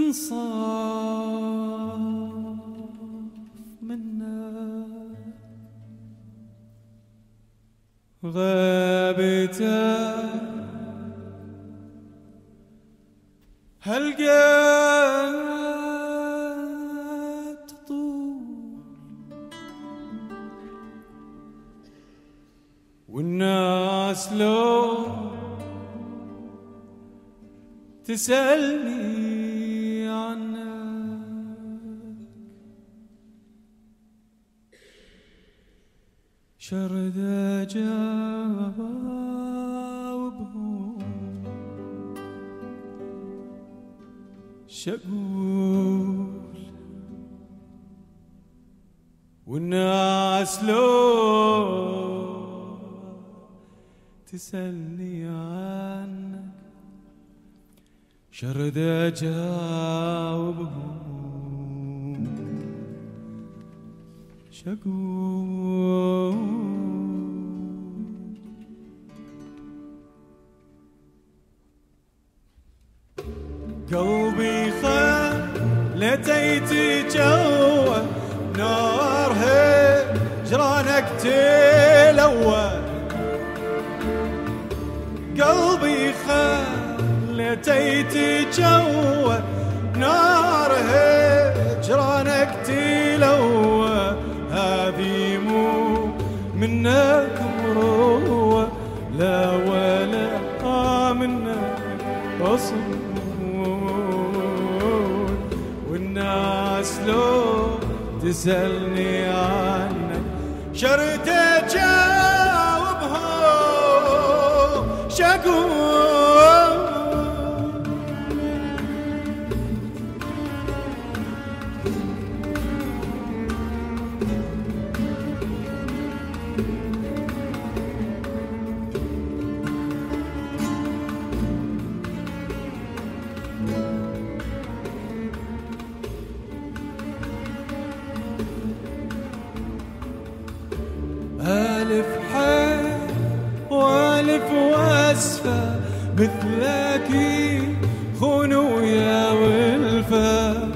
انصاف منا غابته هالقد تطول والناس لو تسألني عنك شرد أجاوبهم شقول والناس لو تسألني عنك شرد أجاوبهم شقول قلبي خلتيتي جوا نار هجرانك تلوى قلبي خلتيتي جوا نار هجرانك تلوى هذي مو منك مروة لا ولا منك أصل والناس لو تسألني عنك شرط أجاوبهم شقول ألف حال وألف وأسفة مثلك خونوا يا ولفة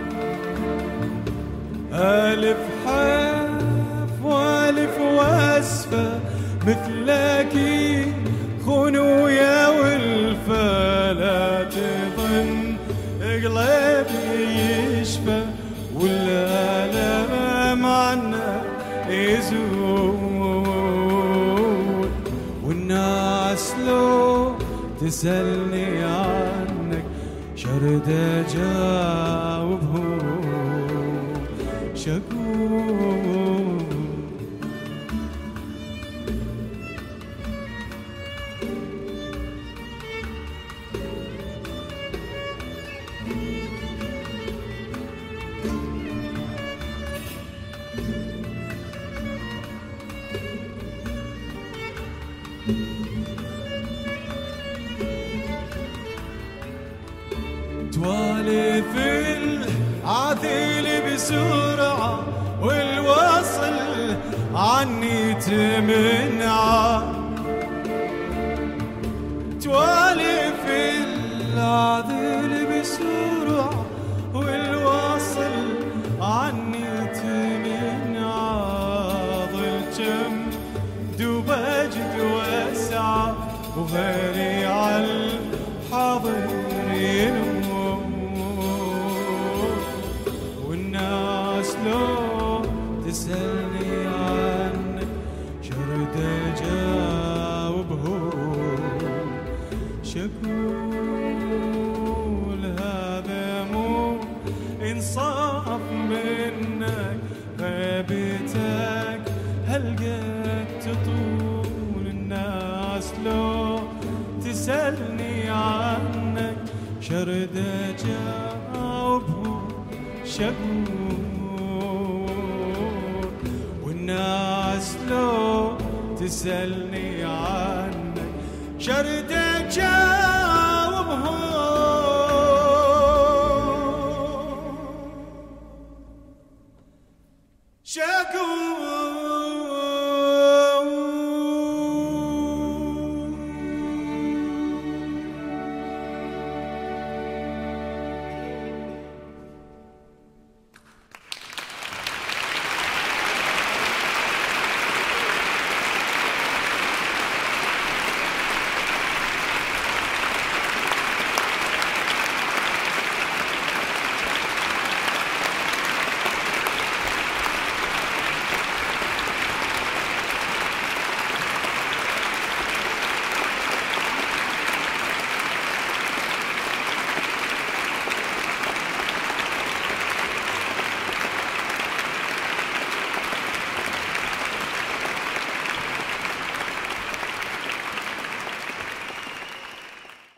ألف حاف وألف وأسفة مثلك خونوا يا ولفة لا تظن قلبي يشفى ولا لم عنك يزول والناس لو تسألني عنك شرد أجاوبهم شقول توالف العاذل بسرعة والوصل عني تمنع توالف العاذل بسرعة والوصل عني تمنع ظل جم دوبجد واسعة وغيري عالحاضر ينمو والناس لو تسألني عنك شرد أجاوبهم شقول هذا مو إنصاف منك غيبتك هالقد تطول الناس لو تسألني عنك شرد أجاوبهم شقول والناس لو تسألني عنك شرد